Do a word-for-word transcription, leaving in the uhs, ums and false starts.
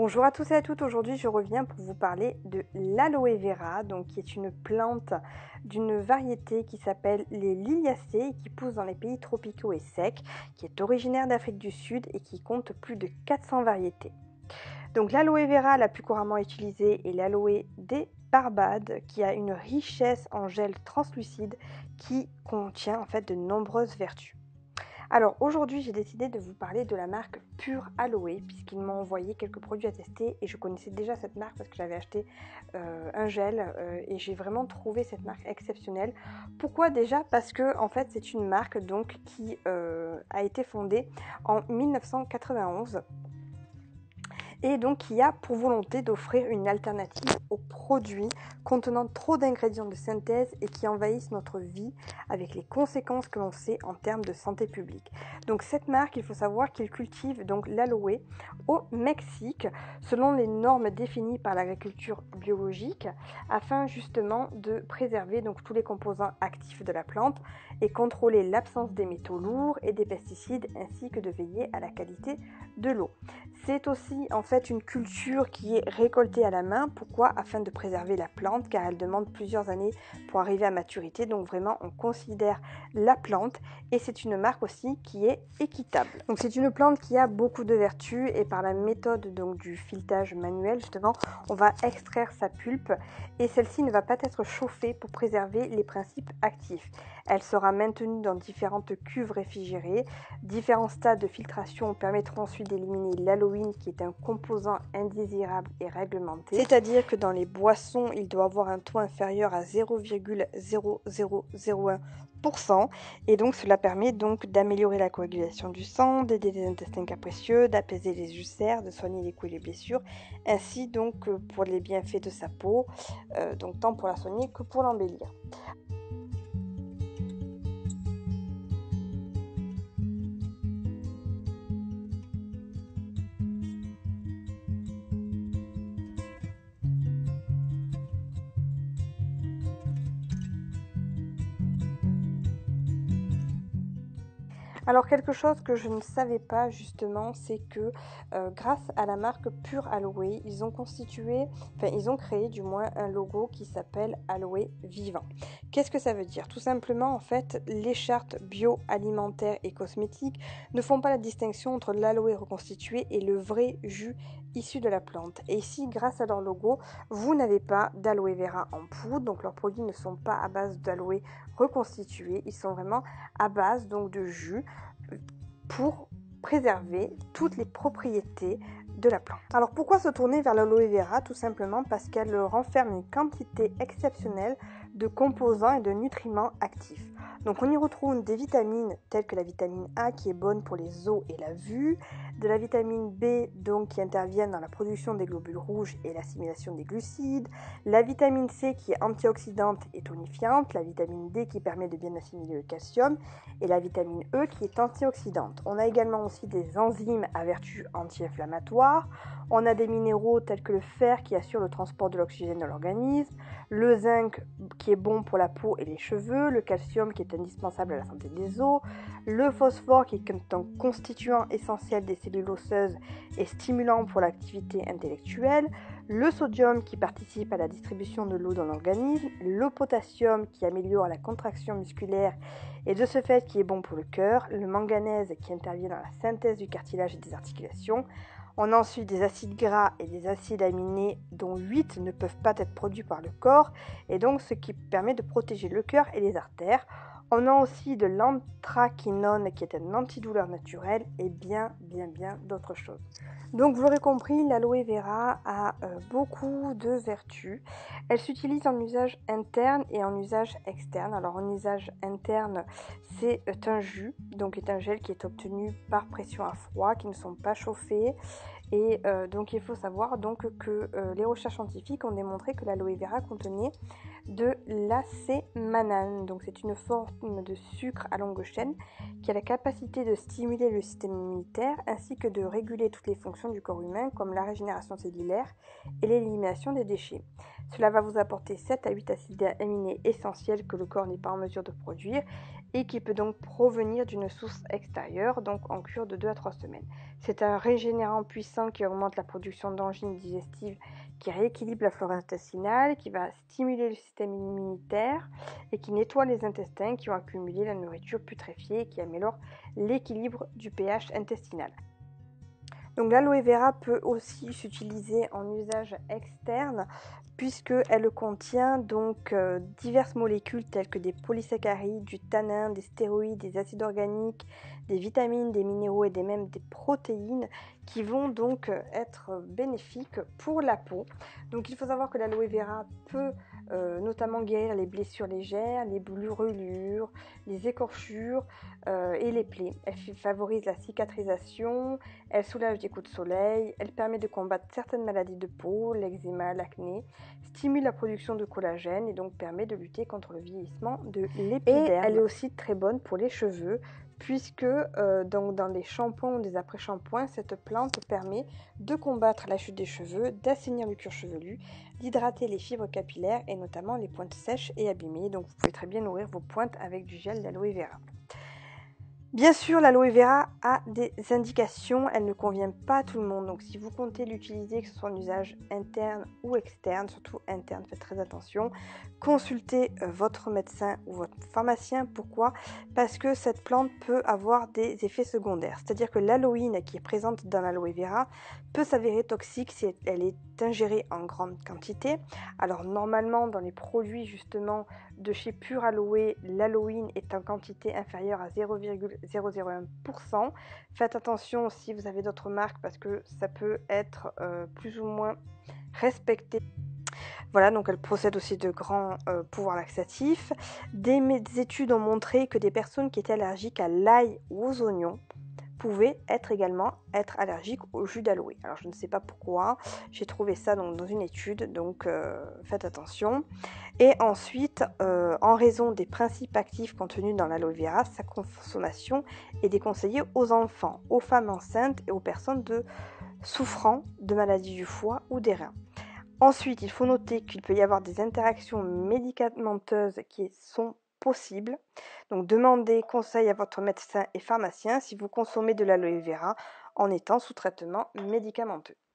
Bonjour à tous et à toutes, aujourd'hui je reviens pour vous parler de l'aloe vera, donc qui est une plante d'une variété qui s'appelle les liliacées et qui pousse dans les pays tropicaux et secs, qui est originaire d'Afrique du Sud et qui compte plus de quatre cents variétés. Donc l'aloe vera la plus couramment utilisée est l'aloe des Barbades, qui a une richesse en gel translucide qui contient en fait de nombreuses vertus. Alors aujourd'hui j'ai décidé de vous parler de la marque Pure Aloe puisqu'ils m'ont envoyé quelques produits à tester et je connaissais déjà cette marque parce que j'avais acheté euh, un gel euh, et j'ai vraiment trouvé cette marque exceptionnelle. Pourquoi? Déjà parce que en fait c'est une marque donc qui euh, a été fondée en mille neuf cent quatre-vingt-onze et donc qui a pour volonté d'offrir une alternative aux produits contenant trop d'ingrédients de synthèse et qui envahissent notre vie avec les conséquences que l'on sait en termes de santé publique. Donc cette marque, il faut savoir qu'il cultive donc l'aloe au Mexique selon les normes définies par l'agriculture biologique afin justement de préserver donc tous les composants actifs de la plante et contrôler l'absence des métaux lourds et des pesticides ainsi que de veiller à la qualité de l'eau. C'est aussi en fait une culture qui est récoltée à la main. Pourquoi? Afin de préserver la plante car elle demande plusieurs années pour arriver à maturité. Donc vraiment on considère la plante et c'est une marque aussi qui est équitable. Donc c'est une plante qui a beaucoup de vertus et par la méthode donc du filetage manuel justement on va extraire sa pulpe et celle-ci ne va pas être chauffée pour préserver les principes actifs. Elle sera maintenue dans différentes cuves réfrigérées. Différents stades de filtration permettront ensuite d'éliminer l'aloïne qui est un composant indésirable et réglementé. C'est-à-dire que dans les boissons, il doit avoir un taux inférieur à zéro virgule zéro zéro zéro un pour cent et donc cela permet donc d'améliorer la coagulation du sang, d'aider les intestins capricieux, d'apaiser les ulcères, de soigner les coups et les blessures, ainsi donc pour les bienfaits de sa peau, euh, donc tant pour la soigner que pour l'embellir. Alors quelque chose que je ne savais pas justement, c'est que euh, grâce à la marque Pure Aloe, ils ont constitué, enfin ils ont créé du moins un logo qui s'appelle Aloe Vivant. Qu'est-ce que ça veut dire? Tout simplement en fait, les chartes bio-alimentaires et cosmétiques ne font pas la distinction entre l'aloe reconstitué et le vrai jus issu de la plante. Et ici, grâce à leur logo, vous n'avez pas d'aloe vera en poudre, donc leurs produits ne sont pas à base d'aloe reconstitué, ils sont vraiment à base donc de jus pour préserver toutes les propriétés de la plante. Alors pourquoi se tourner vers l'aloe vera? Tout simplement parce qu'elle renferme une quantité exceptionnelle de composants et de nutriments actifs. Donc on y retrouve des vitamines telles que la vitamine A qui est bonne pour les os et la vue, de la vitamine B donc qui intervient dans la production des globules rouges et l'assimilation des glucides, la vitamine C qui est antioxydante et tonifiante, la vitamine D qui permet de bien assimiler le calcium et la vitamine E qui est antioxydante. On a également aussi des enzymes à vertu anti-inflammatoire, on a des minéraux tels que le fer qui assure le transport de l'oxygène dans l'organisme, le zinc qui est bon pour la peau et les cheveux, le calcium qui est indispensable à la santé des os, le phosphore qui est un constituant essentiel des cellules osseuses et stimulant pour l'activité intellectuelle, le sodium qui participe à la distribution de l'eau dans l'organisme, le potassium qui améliore la contraction musculaire et de ce fait qui est bon pour le cœur, le manganèse qui intervient dans la synthèse du cartilage et des articulations. On a ensuite des acides gras et des acides aminés dont huit ne peuvent pas être produits par le corps et donc ce qui permet de protéger le cœur et les artères. On a aussi de l'anthraquinone qui est un antidouleur naturel et bien bien bien d'autres choses. Donc vous l'aurez compris, l'aloe vera a euh, beaucoup de vertus. Elle s'utilise en usage interne et en usage externe. Alors en usage interne, c'est un jus, donc c'est un gel qui est obtenu par pression à froid, qui ne sont pas chauffés. Et euh, donc il faut savoir donc que euh, les recherches scientifiques ont démontré que l'aloe vera contenait de l'acémanane. Donc c'est une forme de sucre à longue chaîne qui a la capacité de stimuler le système immunitaire ainsi que de réguler toutes les fonctions du corps humain comme la régénération cellulaire et l'élimination des déchets. Cela va vous apporter sept à huit acides aminés essentiels que le corps n'est pas en mesure de produire et qui peut donc provenir d'une source extérieure, donc en cure de deux à trois semaines. C'est un régénérant puissant qui augmente la production d'enzymes digestives, qui rééquilibre la flore intestinale, qui va stimuler le système immunitaire et qui nettoie les intestins qui ont accumulé la nourriture putréfiée et qui améliore l'équilibre du pH intestinal. Donc l'aloe vera peut aussi s'utiliser en usage externe puisqu'elle contient donc euh, diverses molécules telles que des polysaccharides, du tanin, des stéroïdes, des acides organiques, des vitamines, des minéraux et des, même des protéines qui vont donc être bénéfiques pour la peau. Donc il faut savoir que l'aloe vera peut euh, notamment guérir les blessures légères, les brûlures, les écorchures euh, et les plaies. Elle favorise la cicatrisation, elle soulage des coups de soleil, elle permet de combattre certaines maladies de peau, l'eczéma, l'acné, stimule la production de collagène et donc permet de lutter contre le vieillissement de l'épiderme. Et elle est aussi très bonne pour les cheveux puisque euh, donc dans les shampoings ou des après-shampoings, cette plante permet de combattre la chute des cheveux, d'assainir le cuir chevelu, d'hydrater les fibres capillaires et notamment les pointes sèches et abîmées. Donc vous pouvez très bien nourrir vos pointes avec du gel d'aloe vera. Bien sûr, l'aloe vera a des indications, elle ne convient pas à tout le monde. Donc si vous comptez l'utiliser, que ce soit en usage interne ou externe, surtout interne, faites très attention. Consultez votre médecin ou votre pharmacien. Pourquoi? Parce que cette plante peut avoir des effets secondaires. C'est-à-dire que l'aloïne qui est présente dans l'aloe vera peut s'avérer toxique si elle est ingérée en grande quantité. Alors normalement, dans les produits justement de chez Pure Aloe, l'aloïne est en quantité inférieure à zéro virgule zéro zéro un pour cent. Faites attention si vous avez d'autres marques parce que ça peut être euh, plus ou moins respecté. Voilà, donc elle possède aussi de grands euh, pouvoirs laxatifs. Des, des études ont montré que des personnes qui étaient allergiques à l'ail ou aux oignons pouvaient être également être allergiques au jus d'aloe. Alors je ne sais pas pourquoi, j'ai trouvé ça donc, dans une étude, donc euh, faites attention. Et ensuite, euh, en raison des principes actifs contenus dans l'aloe vera, sa consommation est déconseillée aux enfants, aux femmes enceintes et aux personnes de, souffrant de maladies du foie ou des reins. Ensuite, il faut noter qu'il peut y avoir des interactions médicamenteuses qui sont possibles. Donc, demandez conseil à votre médecin et pharmacien si vous consommez de l'aloe vera en étant sous traitement médicamenteux.